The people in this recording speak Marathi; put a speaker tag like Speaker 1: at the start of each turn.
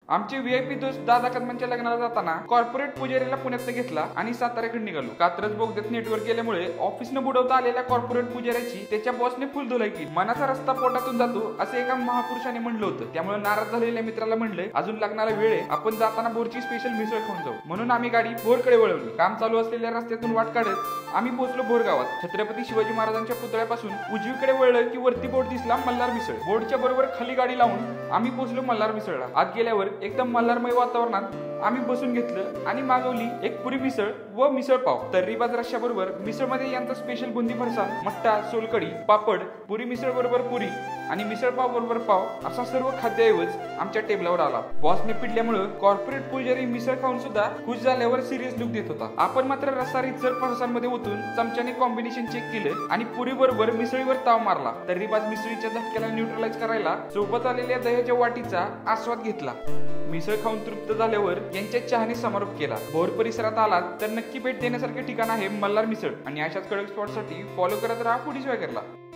Speaker 1: आमचे व्हीआयपी दोस्त दादा कदमांच्या लग्नाला जाताना कॉर्पोरेट पुजारीला पुण्यात घेतला आणि साताऱ्याकडे निघालो. कात्रज बोगद्यात नेटवर्क गेल्यामुळे ऑफिसनं बुडवता आलेल्या कॉर्पोरेट पुजाऱ्याची त्याच्या बॉसने फुल धुलाई केली. मनाचा रस्ता पोटातून जातो असे एका महापुरुषाने म्हणलं होतं. त्यामुळे नाराज झालेल्या मित्राला म्हणले, अजून लग्नाला वेळ आहे, आपण जाताना बोरची स्पेशल मिसळ खाऊन जाऊ. म्हणून आम्ही गाडी बोरकडे वळवली. काम चालू असलेल्या रस्त्यातून वाट काढत आम्ही पोहोचलो बोर गावात. छत्रपती शिवाजी महाराजांच्या पुतळ्यापासून उजवीकडे वळलं की वरती बोर्ड दिसला मल्हार मिसळ. बोर्डच्या बरोबर खाली गाडी लावून आम्ही पोहोचलो मल्हार मिसळला. आत गेल्यावर एकदम मल्हारमय वातावरणात आम्ही बसून घेतलं आणि मागवली एक पुरी मिसळ व मिसळ पाव. तर्रीबाज रश्श्याबरोबर मिसळमध्ये यांचा स्पेशल बुंदी फरसाण, मट्टा, सोलकढी, पापड, पुरी मिसळ बरोबर पुरी आणि मिसळ पाव बरोबर पाव असा सर्व खाद्यऐवज आमच्या टेबलावर आला. बॉसने पिडल्यामुळे कॉर्पोरेट पुजारी मिसळ खाऊन सुद्धा खुश झाल्यावर सिरियस लुक देत होता. आपण मात्र रस्सा रितसर फरसाणमध्ये ओतून चमच्याने कॉम्बिनेशन चेक केलं आणि पुरी बरोबर मिसळीवर ताव मारला. तर्रीबाज मिसळीच्या झटक्याला न्यूट्रलाइज करायला सोबत आलेल्या दह्याच्या वाटीचा आस्वाद घेतला. मिसळ खाऊन तृप्त झाल्यावर यांच्या चहाने समारोप केला. भोर परिसरात आलात तर नक्की भेट देण्यासारखे ठिकाण आहे मल्हार मिसळ आणि अशाच कडक स्पॉटसाठी फॉलो करत राहा फूडी स्वॅगरला.